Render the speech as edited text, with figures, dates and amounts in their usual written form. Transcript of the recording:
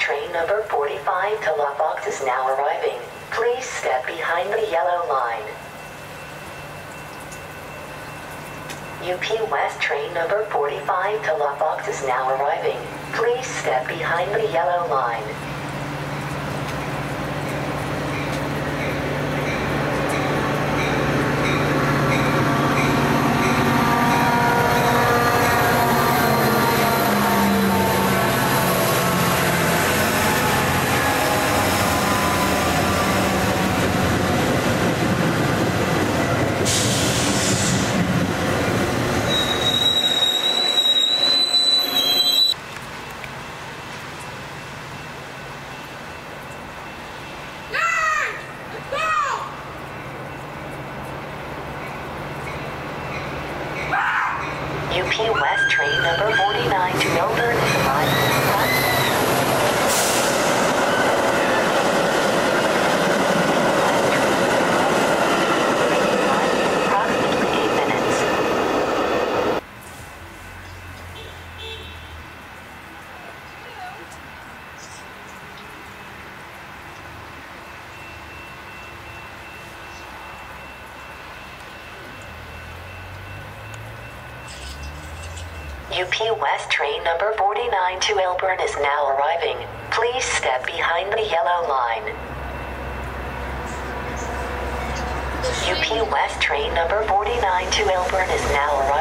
train number 45 to La Fox is now arriving. Please step behind the yellow line. UP West train number 45 to La Fox is now arriving. Please step behind the yellow line. UP West train number 49 to Melbourne is arriving. Approximately 8 minutes. UP West train number 49 to Melbourne is now arriving. Please step behind the yellow line. UP West train number 49 to Melbourne is now arriving.